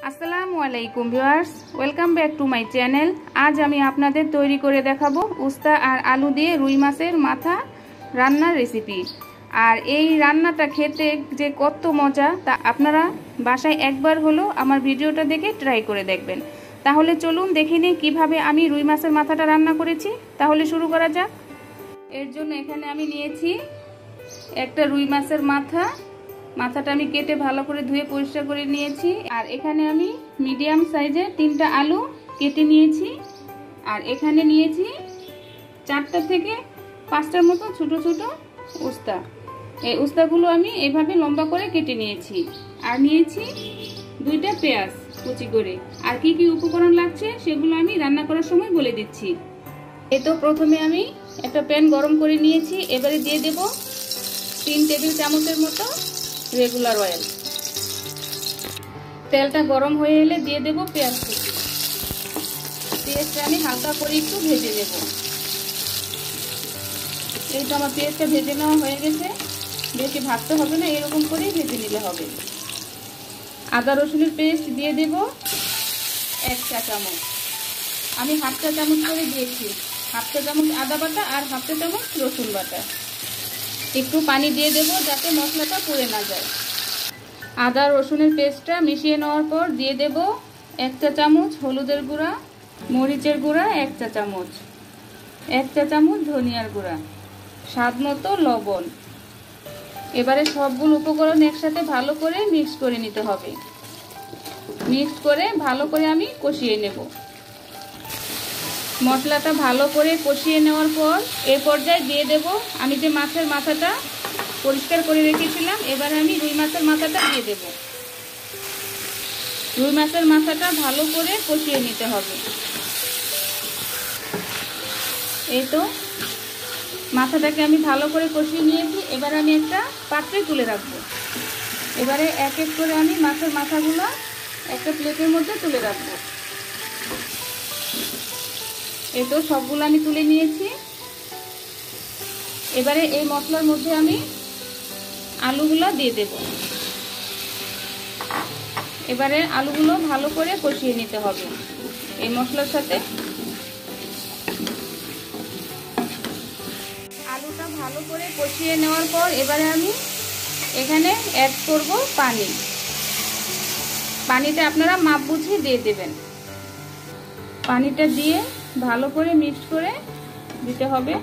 আসসালামু আলাইকুম viewers, welcome back to my channel. আজ আমি আপনাদের তৈরি করে দেখাবো উস্তা আর আলু দিয়ে রুই মাছের মাথা রান্নার রেসিপি। আর এই রান্নাটা খেতে যে কত মজা তা আপনারা বাসায় একবার হলো আমার ভিডিওটা দেখে ট্রাই করে দেখবেন। তাহলে চলুন দেখে নিই কীভাবে আমি রুই মাছের মাথাটা রান্না করেছি। তাহলে শুরু করা যাক। এর জন্য এখানে আমি নিয়েছি একটা রুই মাছের মাথাটা আমি কেটে ভালো করে ধুয়ে পরিষ্কার করে নিয়েছি। আর এখানে আমি মিডিয়াম সাইজের 3টা আলু কেটে নিয়েছি। আর এখানে নিয়েছি 4টা থেকে 5টার মতো ছোট ছোট উস্তা। এই উস্তাগুলো আমি এইভাবে লম্বা করে কেটে নিয়েছি। আর নিয়েছি 2টা পেঁয়াজ কুচি করে। আর কি কি উপকরণ লাগছে সেগুলো আমি রান্না করার সময় বলে দিচ্ছি। এই তো প্রথমে আমি একটা প্যান গরম করে নিয়েছি। এবারে দিয়ে দেব 3 টেবিল চামচের মতো রেগুলার অয়েল। তেলটা গরম হয়ে এলে দিয়ে দেব পেঁয়াজ কুচি। পেঁয়াজটা আমি হালকা করে একটু ভেজে নেব। এই তো আমার পেঁয়াজটা ভেজে নেওয়া হয়ে গেছে। বেশি ভাজতে হবে না, এরকম করেই ভেজে নিলে হবে। আদা রসুনের পেস্ট দিয়ে দেব 1 চা চামচ। আমি 1/2 চা চামচ করে দিয়েছি। 1/2 চা চামচ আদা বাটা আর 1/2 চা চামচ রসুন বাটা। একটু পানি দিয়ে দেব যাতে মশলাটা পুড়ে না যায়। আদা রসুনের পেস্টটা মিশিয়ে নেওয়ার পর দিয়ে দেব 1 চা চামচ হলুদের গুঁড়া, মরিচের গুঁড়া 1 চা চামচ, 1 চা চামচ ধনিয়ার গুঁড়া, স্বাদ মতো লবণ। এবারে সবগুলো উপকরণ একসাথে ভালো করে মিক্স করে নিতে হবে। মিক্স করে ভালো করে আমি কষিয়ে নেব। মশলাটা ভালো করে কষিয়ে নেওয়ার পর এই পর্যায়ে দিয়ে দেব আমি যে মাছের মাথাটা পরিষ্কার করে রেখেছিলাম। এবারে আমি রুই মাছের মাথাটা দিয়ে দেব। রুই মাছের মাথাটা ভালো করে কষিয়ে নিতে হবে। এই তো মাথাটাকে আমি ভালো করে কষিয়ে নিয়েছি। এবারে আমি একটা পাত্রে তুলে রাখবো। এবারে এক এক করে আমি মাছের মাথাগুলো একটা প্লেটের মধ্যে তুলে রাখবো। এই তো সবগুলো আমি তুলে নিয়েছি। এবারে এই মশলার মধ্যে আমি আলুগুলো দিয়ে দেব। এবারে আলুগুলো ভালো করে কষিয়ে নিতে হবে এই মশলার সাথে। আলুটা ভালো করে কষিয়ে নেওয়ার পর এবারে আমি এখানে অ্যাড করব পানি। পানিটা আপনারা মাপ বুঝে দিয়ে দেবেন। পানিটা দিয়ে ভালো করে মিক্স করে দিতে হবে।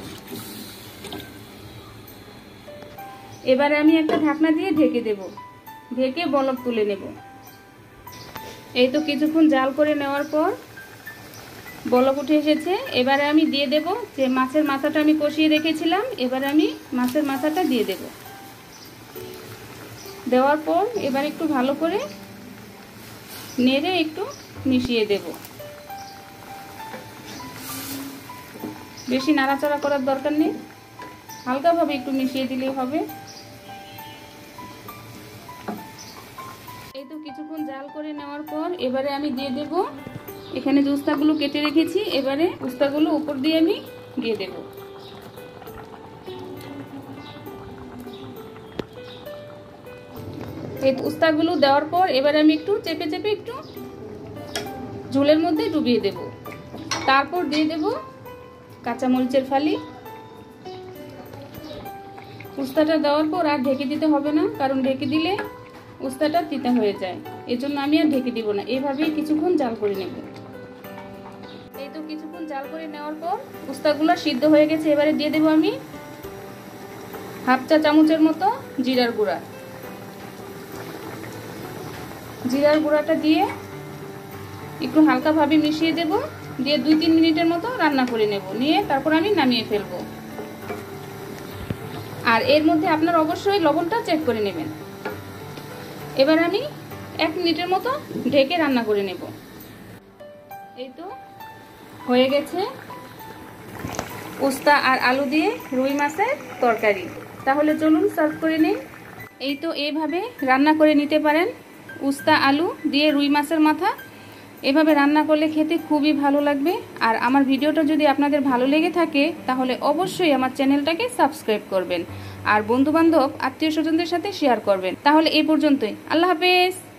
এবারে আমি একটা ঢাকনা দিয়ে ঢেকে দেব। ঢেকে বলক তুলে নেব। এই তো কিছুক্ষণ জাল করে নেওয়ার পর বলক উঠে এসেছে। এবারে আমি দিয়ে দেব যে মাছের মাথাটা আমি কষিয়ে রেখেছিলাম। এবারে আমি মাছের মাথাটা দিয়ে দেব। দেওয়ার পর এবার একটু ভালো করে নেড়ে একটু মিশিয়ে দেব। বেশি নাড়াচাড়া করার দরকার নেই, হালকাভাবে একটু মিশিয়ে দিলেই হবে। এই তো কিছুক্ষণ জাল করে নেওয়ার পর এবারে আমি দিয়ে দেব এখানে যে উস্তাগুলো কেটে রেখেছি। এবারে উস্তাগুলো উপর দিয়ে আমি দিয়ে দেব। এই উস্তাগুলো দেওয়ার পর এবারে আমি একটু চেপে চেপে একটু ঝোলের মধ্যে ডুবিয়ে দেব। তারপর দিয়ে দেব কাঁচামরিচের ফালি। উস্তাটা দেওয়ার পর আর ঢেকে দিতে হবে না, কারণ ঢেকে দিলে উস্তাটা তিতা হয়ে যায়। এজন্য আমি আর ঢেকে দিব না, এভাবেই কিছুক্ষণ জাল করে নেব। এই তো কিছুক্ষণ জাল করে নেওয়ার পর উস্তাগুলো সিদ্ধ হয়ে গেছে। এবারে দিয়ে দেব আমি 1/2 চা চামচের মতো জিরার গুঁড়া। জিরার গুঁড়াটা দিয়ে একটু হালকাভাবে মিশিয়ে দেব। দিয়ে 2-3 মিনিটের মতো রান্না করে নেব। নিয়ে তারপর আমি নামিয়ে ফেলবো। আর এর মধ্যে আপনার অবশ্যই লবণটা চেক করে নেবেন। এবার আমি 1 মিনিটের মতো ঢেকে রান্না করে নেব। এই তো হয়ে গেছে উস্তা আর আলু দিয়ে রুই মাছের তরকারি। তাহলে চলুন সার্ভ করে নিন। এই তো এইভাবে রান্না করে নিতে পারেন উস্তা আলু দিয়ে রুই মাছের মাথা। এভাবে রান্না করলে খেতে খুবই ভালো লাগবে। আর আমার ভিডিওটা যদি আপনাদের ভালো লেগে থাকে তাহলে অবশ্যই আমার চ্যানেলটাকে সাবস্ক্রাইব করবেন। আর বন্ধুবান্ধব আত্মীয় স্বজনদের সাথে শেয়ার করবেন। তাহলে এই পর্যন্তই। আল্লাহ হাফেজ।